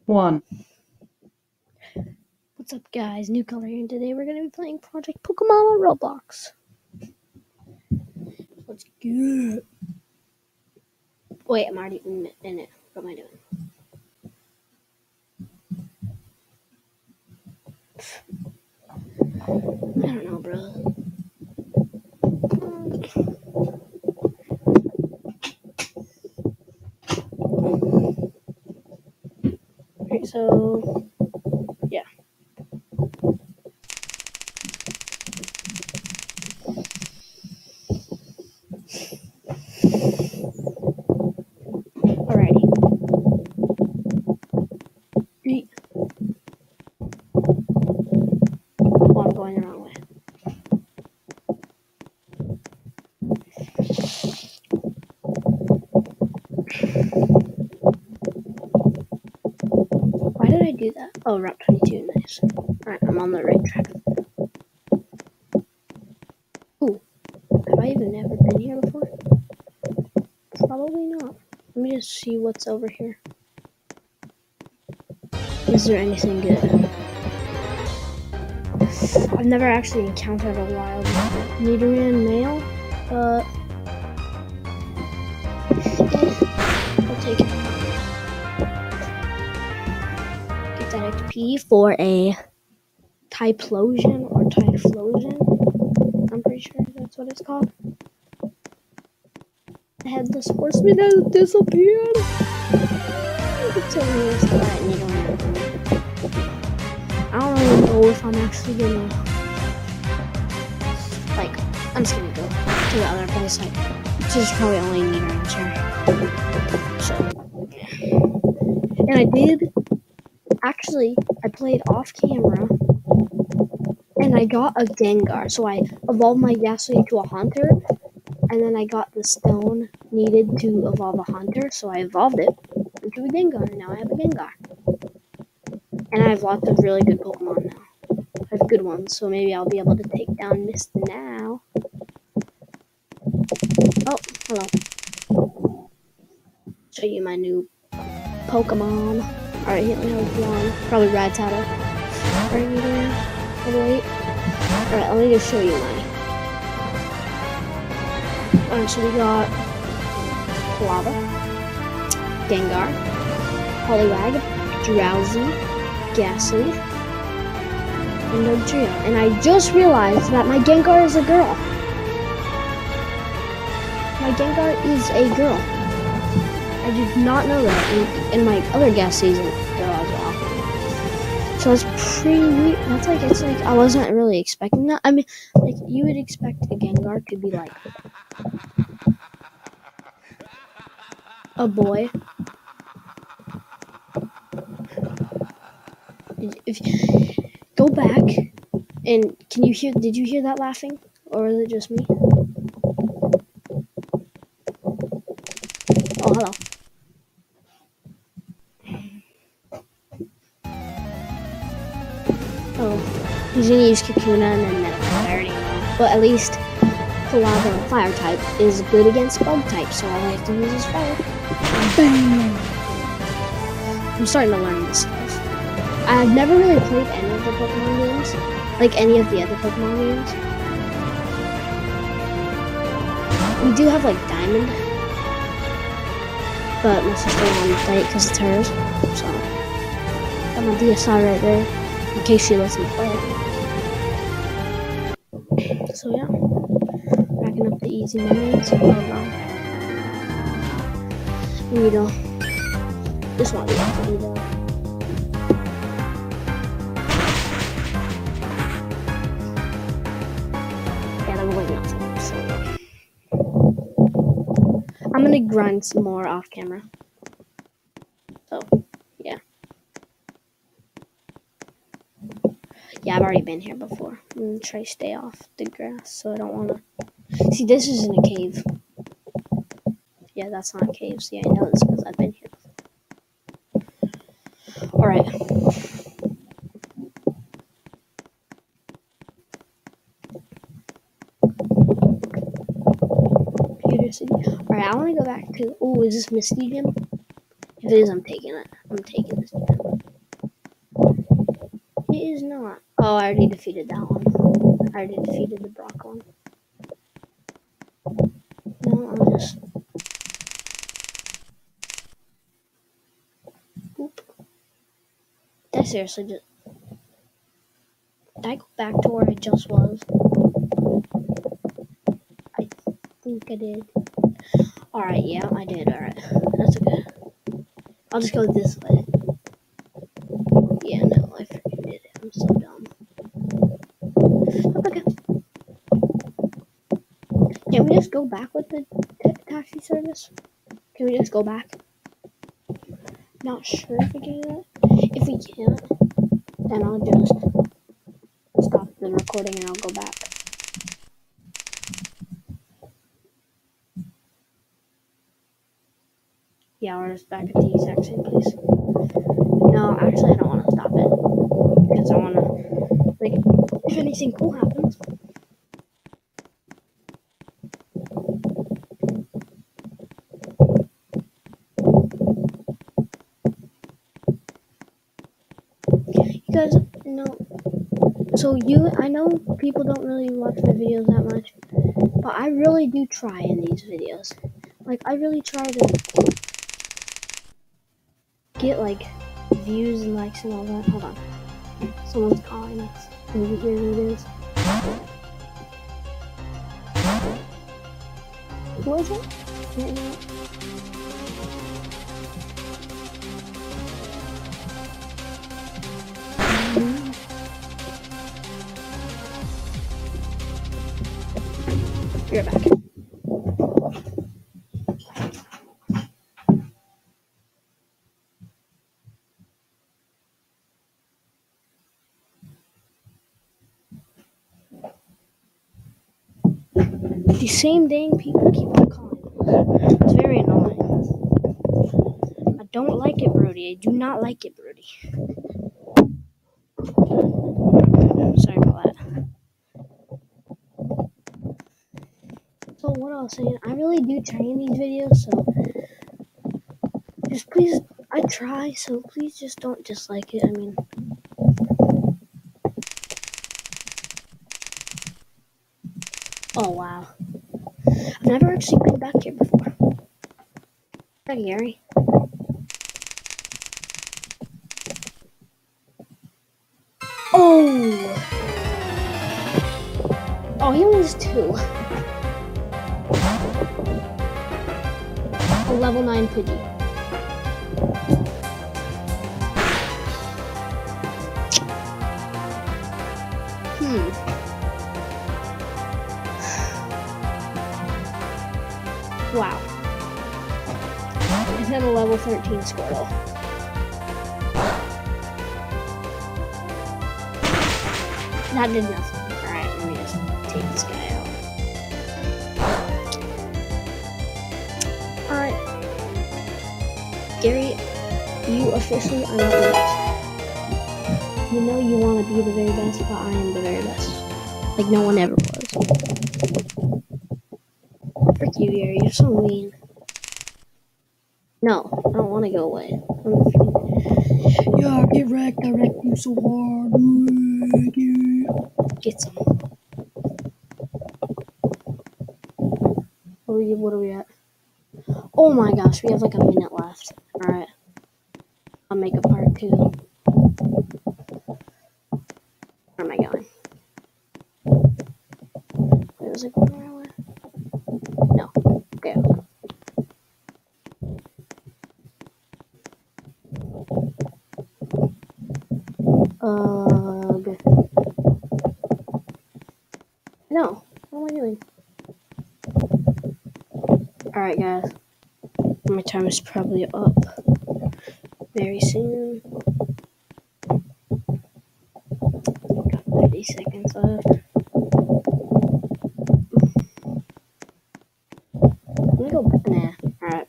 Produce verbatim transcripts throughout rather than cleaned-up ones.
One. What's up, guys? New color here, and today we're gonna be playing Project Pokemon on Roblox. Let's go. Wait, I'm already in it. What am I doing? I don't know, bro. Alright, so yeah. Alrighty. Three. Oh, I'm going the wrong way. Why did I do that? Oh, Route twenty-two, nice. Alright, I'm on the right track. Ooh, have I even ever been here before? Probably not. Let me just see what's over here. Is there anything good? I've never actually encountered a wild Nidoran male, but yeah, I'll take it. Get that X P for a Typhlosion or Typhlosion. I'm pretty sure that's what it's called. The headless horseman has disappeared. It's only a slight Nidoran. I don't really know if I'm actually gonna, like, I'm just gonna go to the other place, like, which is probably only Nidoran's here. So, and I did, actually, I played off camera, and I got a Gengar, so I evolved my Ghastly into a Haunter, and then I got the stone needed to evolve a Haunter, so I evolved it into a Gengar, and now I have a Gengar. And I have lots of really good Pokemon now. I have good ones, so maybe I'll be able to take down Mist now. Oh, hello. Show you my new Pokemon. Alright, he only has one. Probably Rattata. Alright, you there? Oh, wait. Alright, let me just show you mine. Alright, so we got Lava, Gengar, Poliwag, Drowsy, Ghastly, and Dugtrio. And I just realized that my Gengar is a girl. My Gengar is a girl. I did not know that in, in my other guest season girl as well. So it's pretty weird. That's like, it's like, I wasn't really expecting that. I mean, like, you would expect a Gengar to be like a boy. If you go back and can you hear? Did you hear that laughing, or was it just me? Oh, hello. Oh, he's gonna use Kakuna and then Metal. I already know, but at least the Lava and Fire type is good against Bug type, so all I have to use is Fire. Bam! I'm starting to learn this stuff. I've never really played any of the Pokemon games, like any of the other Pokemon games. We do have like Diamond, but my sister won't play it because it's hers. So, got my D S R right there, in case she lets me play it. So yeah, racking up the easy moments. Oh no. You know, this one is pretty though. I'm gonna grind some more off camera. So, yeah. Yeah, I've already been here before. I'm gonna try to stay off the grass so I don't wanna. See, this isn't a cave. Yeah, that's not a cave. See, I know this because I've been here before. Alright. Alright, I want to go back to. Oh, is this Misty Gym? If it is, I'm taking it. I'm taking this gym. Oh, I already defeated that one. I already defeated the Brock one. No, I'm just... Boop. Did I seriously just... Did I go back to where I just was? I think I did. Alright, yeah, I did. Alright. That's okay. I'll just go this way. Yeah, no, I freaking did it. I'm so dumb. Okay. Can we just go back with the taxi service? Can we just go back? Not sure if we can do that. If we can't, then I'll just stop the recording and I'll go back. Yeah, we're just back at the exact same place. No, actually, I don't want to stop it. Because I want to, like, if anything cool happens. Because, no. So, you, I know people don't really watch my videos that much. But I really do try in these videos. Like, I really try to get, like, views and likes and all that. Hold on. Someone's calling us. Can you hear who it is? Who is it? Right now? You're back. The same dang people keep on calling. It's very annoying. I don't like it, Brody. I do not like it, Brody. Sorry about that. So what I was saying, I really do try in these videos, so just please, I try, so please just don't dislike it. I mean, oh wow. I've never actually been back here before. Hi, Gary. Oh! Oh, he was two. A level nine Pidgey. Hmm. Wow. And then a level thirteen Squirtle. That did nothing. Alright, let me just take this guy out. Alright. Gary, you officially are not the best. You know you want to be the very best, but I am the very best. Like no one ever was. Frick you, Gary, you're so mean. No, I don't want to go away. Yeah, get wrecked, I wrecked you so hard. Get some. What are we, what are we at? Oh my gosh, we have like a minute left. Alright. I'll make a part two. Where am I going? Wait, was it going the right way? No. Okay. Uh, good. No. What am I doing? Alright, guys. My time is probably up very soon. Got thirty seconds left. Let me go back. Nah. Alright.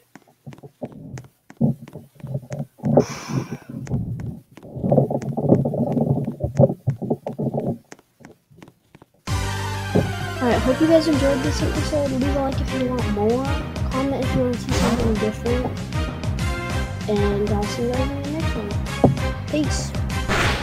Alright, hope you guys enjoyed this episode. Leave a like if you want more. Comment if you want to see something different. And I'll see you guys in the next one. Peace.